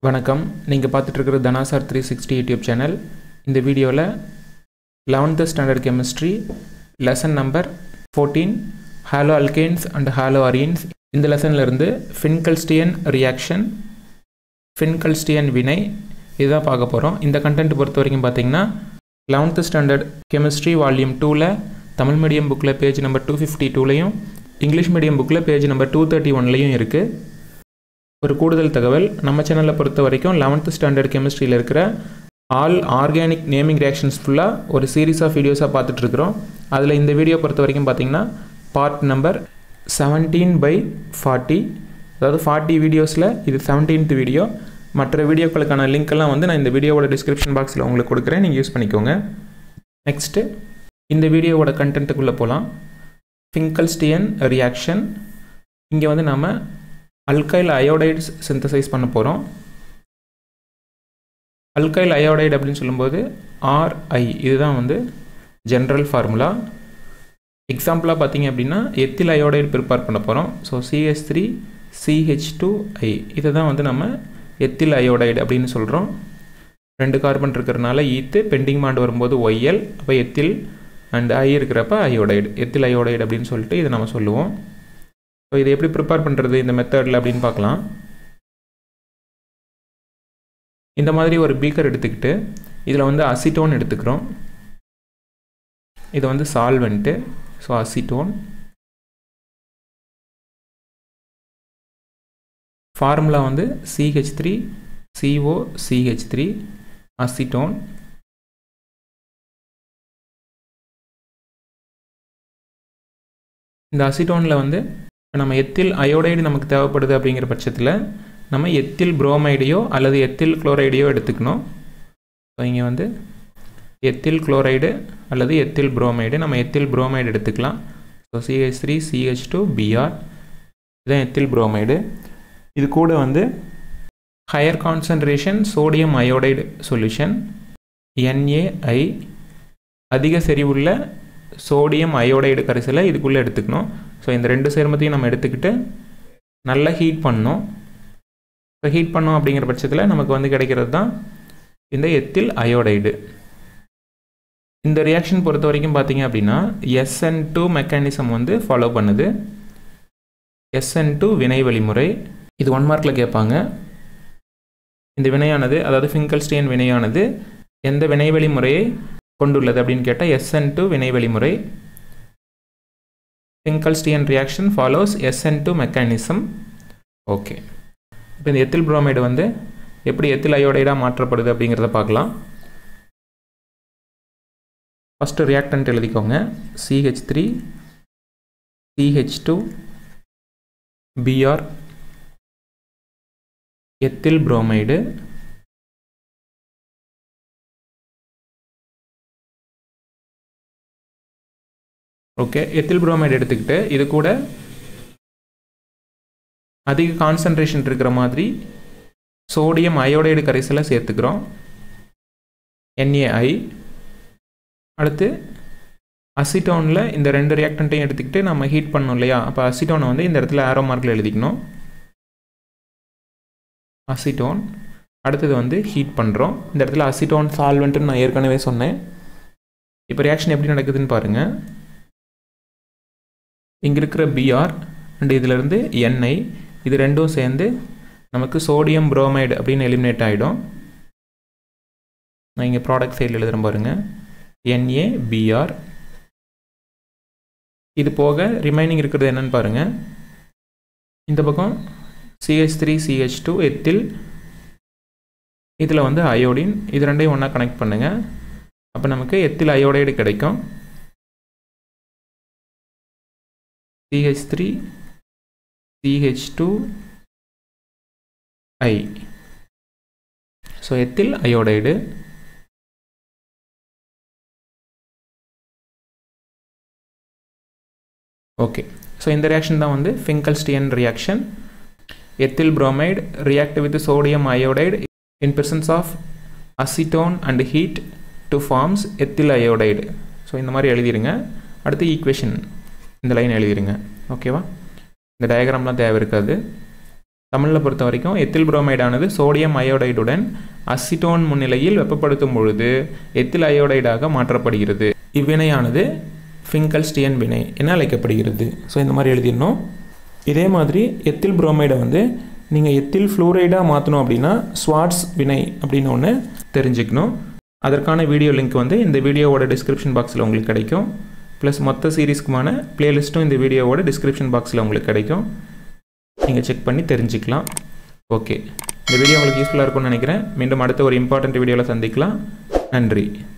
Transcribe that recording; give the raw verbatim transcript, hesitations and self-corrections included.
வணக்கம் நீங்க பார்த்துட்டு இருக்கிற தனாசார் three sixty யூடியூப் சேனல். இந்த வீடியோல eleventh standard chemistry lesson number fourteen haloalkanes and haloarenes இந்த லெசன்ல இருந்து ஃபின்கல்ஸ்டியன் ரியாக்ஷன் ஃபின்கல்ஸ்டியன் வினை இதான் பார்க்க போறோம். இந்த கண்டென்ட் பொறுத்த வரைக்கும் பாத்தீங்கன்னா eleventh standard chemistry volume two ல தமிழ் மீடியம் புக்ல பேஜ் நம்பர் two fifty-two லயும் இங்கிலீஷ் மீடியம் புக்ல பேஜ் நம்பர் two thirty-one லயும் இருக்கு. ஒரு கூடுதல் தகவல் நம்ம சேனலை பொறுத்த வரைக்கும் eleventh ஸ்டாண்டர்ட் கெமிஸ்ட்ரியில் இருக்கிற ஆல் ஆர்கானிக் நேமிங் ரியாக்ஷன்ஸ் ஃபுல்லாக ஒரு சீரீஸ் ஆஃப் வீடியோஸாக பார்த்துட்டு இருக்கிறோம். அதில் இந்த வீடியோ பொறுத்த வரைக்கும் பார்த்தீங்கன்னா part number seventeen by forty, அதாவது ஃபார்ட்டி வீடியோஸில் இது செவன்டீன்த் வீடியோ. மற்ற வீடியோக்களுக்கான லிங்க் எல்லாம் வந்து நான் இந்த வீடியோவோட டிஸ்கிரிப்ஷன் பாக்ஸில் உங்களுக்கு கொடுக்குறேன், நீங்கள் யூஸ் பண்ணிக்கோங்க. நெக்ஸ்ட்டு இந்த வீடியோவோட கண்டென்ட்டுக்குள்ளே போகலாம். Finkelstein reaction. இங்கே வந்து நம்ம அல்கைல் அயோடைட்ஸ் சிந்தசைஸ் பண்ண போகிறோம். அல்கைல் அயோடைடு அப்படின்னு சொல்லும்போது ஆர்ஐ இதுதான் வந்து ஜென்ரல் ஃபார்முலா. எக்ஸாம்பிளாக பார்த்தீங்க அப்படின்னா எத்தில் அயோடைடு ப்ரிப்பேர் பண்ண போகிறோம். So C H three C H two I இதை தான் வந்து நம்ம எத்தில் அயோடைடு அப்படின்னு சொல்கிறோம். ரெண்டு கார்பன் இருக்கிறதுனால ஈத்து பெண்டிங் பாண்ட் வரும்போது ஒய்எல், அப்போ எத்தில் அண்ட் ஐ இருக்கிறப்ப அயோடைடு, எத்தில் அயோடைடு அப்படின்னு சொல்லிட்டு இதை நம்ம சொல்லுவோம். ஸோ இதை எப்படி ப்ரிப்பேர் பண்ணுறது இந்த மெத்தடில் அப்படின்னு பார்க்கலாம். இந்த மாதிரி ஒரு பீக்கர் எடுத்துக்கிட்டு இதில் வந்து அசிட்டோன் எடுத்துக்கிறோம். இது வந்து சால்வெண்ட்டு. ஸோ அசிட்டோன் ஃபார்முலா வந்து C H three C O C H three acetone. இந்த அசிட்டோனில் வந்து நம்ம எத்தில் அயோடைடு நமக்கு தேவைப்படுது அப்படிங்கிற பட்சத்தில் நம்ம எத்தில் புரோமைடையோ அல்லது எத்தில் குளோரைடையோ எடுத்துக்கணும். ஸோ இங்கே வந்து எத்தில் குளோரைடு அல்லது எத்தில் புரோமைடு, நம்ம எத்தில் புரோமைடு எடுத்துக்கலாம். So C H three C H two B R இதுதான் எத்தில் புரோமைடு. இது கூட வந்து higher concentration sodium iodide solution N A I அதிக செறிவுள்ள சோடியம் அயோடைடு கரைசலை இதுக்குள்ளே எடுத்துக்கணும். ஸோ இந்த ரெண்டு சேர்மத்தையும் நம்ம எடுத்துக்கிட்டு நல்லா ஹீட் பண்ணணும். ஸோ ஹீட் பண்ணோம் அப்படிங்கிற பட்சத்தில் நமக்கு வந்து கிடைக்கிறது தான் இந்த எத்தில் அயோடைடு. இந்த ரியாக்ஷன் பொறுத்த வரைக்கும் பார்த்தீங்க அப்படின்னா S N two மெக்கானிசம் வந்து ஃபாலோ பண்ணுது. S N two வினை வழிமுறை, இது ஒன் மார்க்கில் கேட்பாங்க. இந்த வினையானது, அதாவது ஃபின்கல்ஸ்டியன் வினையானது எந்த வினை வழிமுறையை கொண்டுள்ளது அப்படின்னு கேட்டால் S N two வினை வழிமுறை. Finkelstein reaction follows S N two mechanism. Okay, இப்போ இந்த எத்தில் புரோமைடு வந்து எப்படி எத்தில் அயோடைடாக மாற்றப்படுது அப்படிங்கிறத பார்க்கலாம். ஃபஸ்ட்டு ரியாக்டன்ட் எழுதிக்கோங்க. C H three C H two B R ethyl bromide okay. Ethyl bromide எடுத்துக்கிட்டு இது கூட அதிக கான்சன்ட்ரேஷன் இருக்கிற மாதிரி சோடியம் அயோடைடு கரைசலை சேர்த்துக்கிறோம் N A I. அடுத்து அசிட்டோனில் இந்த ரெண்டு ரியாக்டன்ட்டையும் எடுத்துக்கிட்டு நம்ம ஹீட் பண்ணோம் இல்லையா, அப்போ அசிட்டோனை வந்து இந்த இடத்துல ஆரோ மார்க்கில் எழுதிக்கணும். அசிட்டோன் அடுத்தது வந்து ஹீட் பண்ணுறோம். இந்த இடத்துல அசிட்டோன் சால்வெண்ட்டுன்னு நான் ஏற்கனவே சொன்னேன். இப்போ ரியாக்ஷன் எப்படி நடக்குதுன்னு பாருங்கள். இங்கே இருக்கிற B R அண்ட் இதிலிருந்து N I இது ரெண்டும் சேர்ந்து நமக்கு சோடியம் புரோமைடு அப்படின்னு எலிமினேட் ஆகிடும். நான் இங்கே ப்ராடக்ட் சைடில் எழுதுகிறேன் பாருங்கள். N A B R இது போக ரிமைனிங் இருக்கிறது என்னன்னு பாருங்கள். இந்த பக்கம் C H three C H two ethyl, இதில் வந்து அயோடின், இது ரெண்டையும் ஒன்றா கனெக்ட் பண்ணுங்கள். அப்போ நமக்கு எத்தில் அயோடைடு கிடைக்கும். C H three C H two I so ethyl iodide. Okay, so இந்த ரியாக்ஷன் தான் வந்து Finkelstein reaction. Ethyl bromide react with sodium iodide in presence of acetone and heat to forms ethyl iodide. So இந்த மாதிரி எழுதிடுங்க. அடுத்து equation இந்த line எழுதிடுங்க. ஓகேவா, இந்த டயக்ராம்லாம் தேவை இருக்காது. தமிழில் பொறுத்த வரைக்கும் எத்தில் புரோமைடானது சோடியம் அயோடைடுடன் அசிட்டோன் முன்னிலையில் வெப்பப்படுத்தும் பொழுது எத்தில் அயோடைடாக மாற்றப்படுகிறது. இவ்வினையானது ஃபிங்கல்ஸ்டியன் வினை என அழைக்கப்படுகிறது. ஸோ இந்த மாதிரி எழுதிடணும். இதே மாதிரி எத்தில் புரோமைடை வந்து நீங்கள் எத்தில் ஃப்ளூரைடாக மாற்றணும் அப்படின்னா ஸ்வார்ட்ஸ் வினை அப்படின்னு ஒன்று தெரிஞ்சுக்கணும். அதற்கான வீடியோ லிங்க் வந்து இந்த வீடியோவோட டிஸ்கிரிப்ஷன் பாக்ஸில் உங்களுக்கு கிடைக்கும். ப்ளஸ் மொத்த சீரீஸ்க்குமான பிளேலிஸ்ட்டும் இந்த வீடியோவோட டிஸ்கிரிப்ஷன் பாக்ஸில் உங்களுக்கு கிடைக்கும். நீங்கள் செக் பண்ணி தெரிஞ்சுக்கலாம். ஓகே, இந்த வீடியோ உங்களுக்கு யூஸ்ஃபுல்லாக இருக்கும்னு நினைக்கிறேன். மீண்டும் அடுத்த ஒரு இம்பார்ட்டண்ட் வீடியோவில் சந்திக்கலாம். நன்றி.